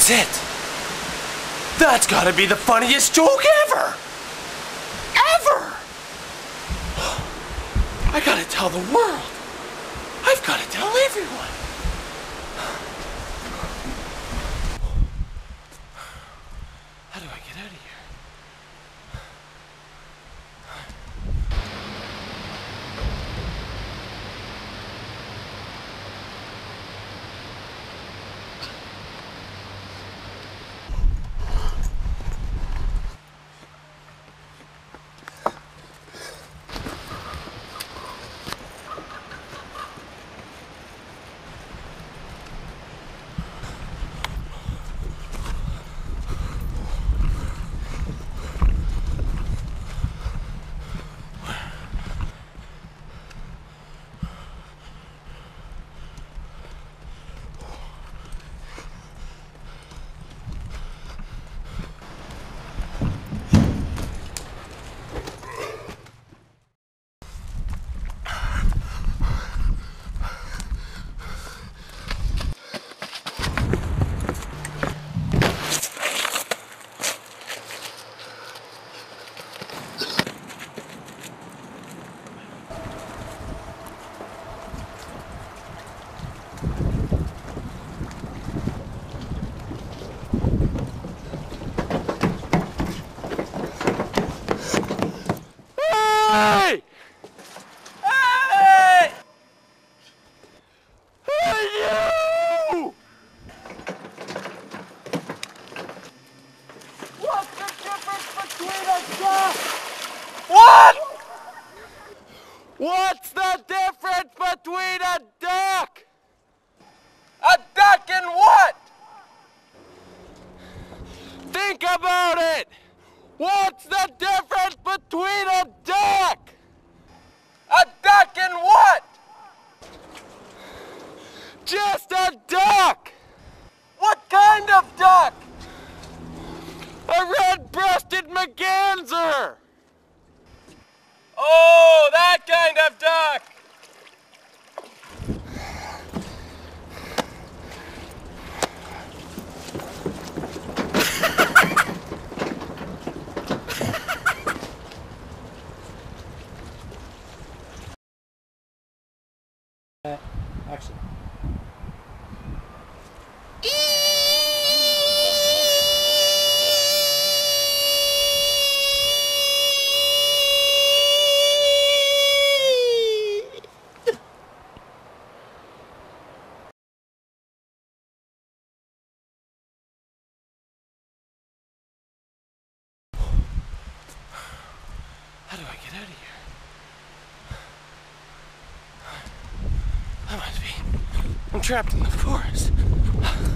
That's it. That's gotta be the funniest joke ever. Ever. I gotta tell the world. I've gotta tell everyone. How do I get out of here? Hey! Hey! Hey, you! What's the difference between a duck? What? What's the difference between a duck? A duck and what? Think about it! What's the difference between a duck? A duck and what? Just a duck! What kind of duck? A red-breasted merganser! Oh, that kind of duck! Action. How do I get out of here? I must be. I'm trapped in the forest.